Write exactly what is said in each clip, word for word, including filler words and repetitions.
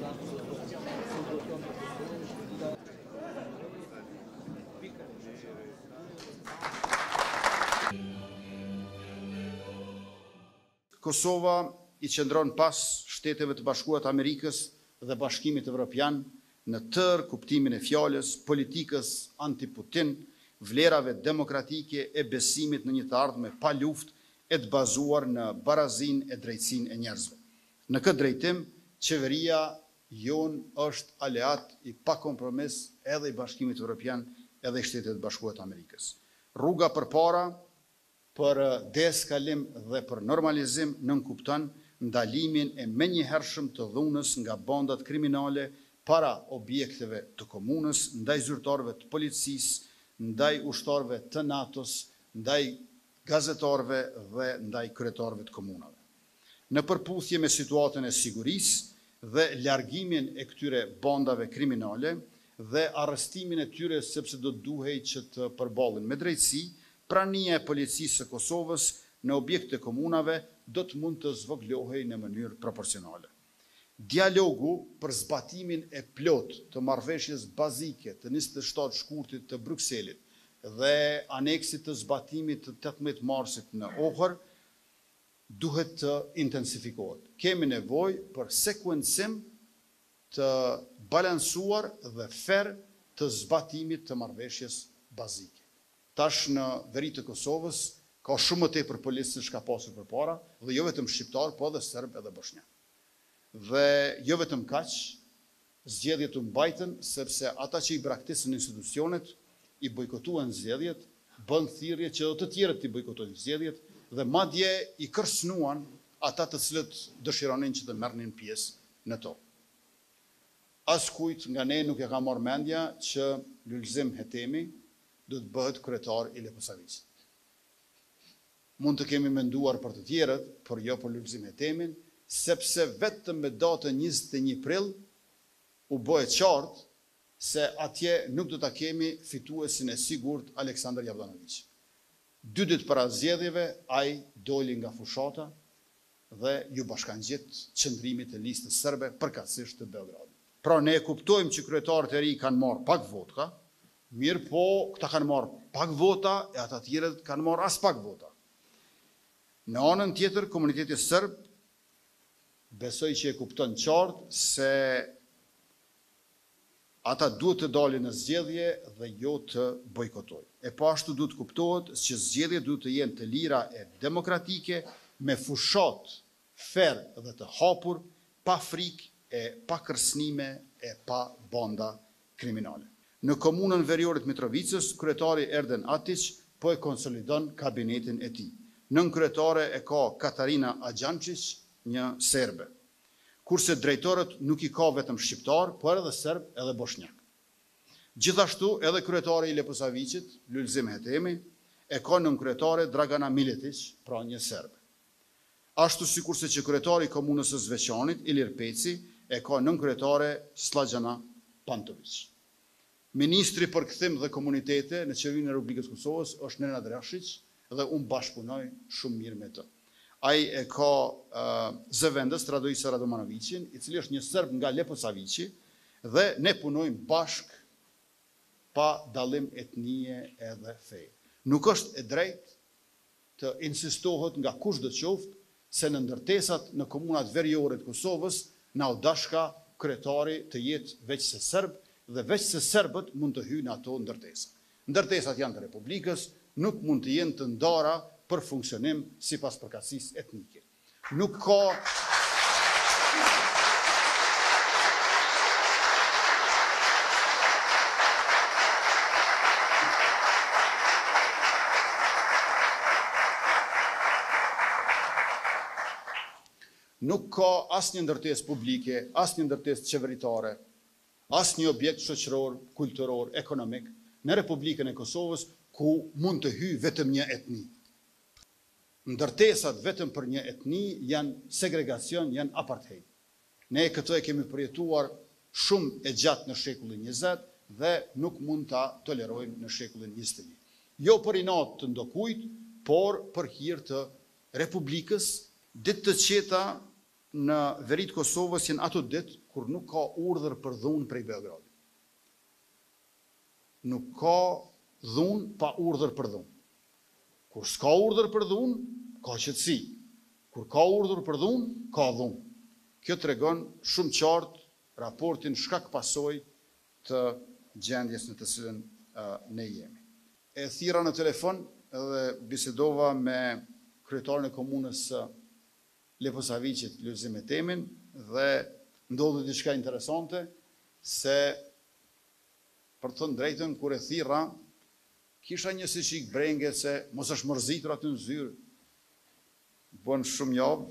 Kosova i qëndron pas Shteteve të Bashkuara të Amerikës dhe Bashkimit Evropian në tërë kuptimin e fjalës, politikës anti-Putin, vlerave demokratike e besimit në një të ardhme pa luftë e të bazuar në barazinë e drejtësinë e njerëzve. Në këtë drejtim, qeveria jon është aleat i pa kompromis edhe i Bashkimit Evropian edhe i Shtetet Bashkuara të Amerikës. Rruga përpara për deeskalim dhe për normalizim nënkupton ndalimin e menjëhershëm të dhunës nga bandat kriminale para objekteve të komunës, ndaj zyrtarëve të policisë, ndaj ushtarëve të NATO-s, ndaj gazetarëve dhe ndaj kryetarëve të komunave. Në përputhje me situatën e sigurisë dhe largimin e këtyre bandave kriminale dhe arrestimin e tyre sepse do duhej që të përballen me drejtësi, prania e policisë së Kosovës në objekte komunave do të mund të zvoglohej në mënyrë proporcionale. Dialogu për zbatimin e plot të marrëveshjes bazike të njëzet e shtatë shkurtit të Brukselit dhe aneksit të zbatimit të tetëmbëdhjetë marsit në Ohër duhet të intensifikohet. Kemi nevojë për sekuencim të balansuar dhe fer të zbatimit të marrëveshjes bazike. Tash në veri të Kosovës ka shumë më tepër policë se çka pasur përpara, dhe jo vetëm shqiptar, po edhe serb edhe bosnjak. Dhe jo vetëm kaq, zgjedhjet u mbajtën sepse ata që i braktisën institucionet i bojkotuan zgjedhjet, bën thirrje që edhe të tjerët i bojkotojnë zgjedhjet dhe madje i kërcënuan ata të cilët dëshironin që të merrnin pjesë në to. Askujt nga ne nuk e ka marrë mendja që Lulzim Hetemi do të bëhet kryetar i Leposaviçit. Mund të kemi menduar për të tjerët, por jo për Lulzim Hetemin, sepse vetëm me datën njëzet e një prill u bëhet qartë se atje nuk do ta kemi fituesin e sigurt Aleksandar Javdanović. Dy ditë para zgjedhjeve ai doli nga fushata dhe ju bashkangjit qëndrimit të listës serbe përkatësisht të Beogradit. Pra ne kuptojmë që kryetarët e ri kanë marrë pak vota, mirë po këta kanë marrë pak vota e ata tjerët kanë marrë as pak vota. Në anën tjetër, komuniteti serb besoj që e kupton qartë se ata duhet të dalin në zgjedhje dhe jo të bojkotojnë. E po ashtu duhet kuptohet që zgjedhjet duhet të jenë të lira e demokratike, me fushat fer dhe të hapur, pa frikë e pa kërcënime e pa banda kriminale. Në komunën veriorit Mitrovicës, kryetari Erden Atić po e konsolidon kabinetin e tij. Nën kryetare e ka Katarina Agjancic, një serbe. Kurse drejtorët nuk i ka vetëm shqiptar, por edhe serb edhe bosnjak. Gjithashtu edhe kryetari i Leposavićit, Lulzim Hetemi, e ka nën kryetare Dragana Miletić, pra një serbe. Ashtu sikurse që kryetari i komunës së Zveçanit, Ilir Peci, e ka nën kryetare Sllajana Pantović. Ministri për kthim dhe komunitete në qeverinë e Republikës Kosovës është Nenad Rashić dhe unë bashkëpunoj shumë mirë me të. Ai e ka uh, zëvendës Radoisa Radomanovićin, i cili është një serb nga Leposavići, dhe ne punojmë bashk pa dallim etnie edhe feje. Nuk është e drejtë të insistohet nga kushdo qoftë se në ndërtesat në komunat veriore të Kosovës na u dashka kryetari të jetë veç se serb dhe veç se serbët mund të hyjnë ato ndërtesa. Ndërtesat janë të Republikës, nuk mund të jenë të ndara për funksionim sipas përkatësisë etnike. Nuk ka Nuk ka asnjë ndërtesë publike, asnjë ndërtesë qeveritare, asnjë objekt shoqëror, kulturor, ekonomik në Republikën e Kosovës ku mund të hyjë vetëm një etni. Ndërtesat vetëm për një etni janë segregacion, janë apartheid. Ne këtë e kemi përjetuar shumë e gjatë në shekullin njëzet dhe nuk mund ta tolerojmë në shekullin njëzet e një. Jo për inat të ndokujt, por për hir të Republikës, ditë të qeta në veri të Kosovës janë ato ditë kur nuk ka urdhër për dhunë prej Beogradit. Nuk ka dhunë pa urdhër për dhunë. Kur s'ka urdhër për dhunë, ka qetësi. Kur ka urdhër për dhunë, ka dhunë. Kjo tregon shumë qartë raportin shkak pasojë të gjendjes në të cilën uh, ne jemi. E thira në telefon edhe bisedova me kryetarin e komunës së Leposavicit, Lulzim Etemin, dhe ndodhi diçka interesante, se për të thënë drejtën, kur e thirra, kisha një si qik brenge se mos është mërzitur aty në zyrë. Bën shumë javë,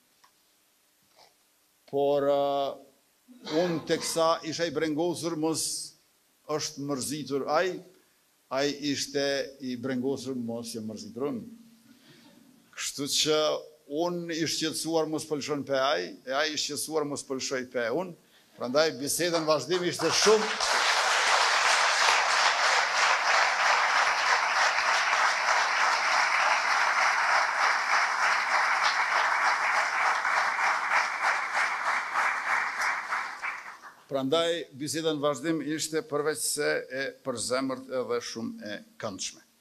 por uh, unë teksa isha i brengosur, mos është mërzitur aj, aj ishte i brengosur, mos jë mërzitur unë. Kështu që unë i shqetësuar mos pëlshon pe aj, e aj i shqetësuar mos pëlshoj pe unë, prandaj bisedën vazhdim ishte shumë. Prandaj bisedën vazhdim ishte përveç se e përzemërt edhe shumë e këndshme.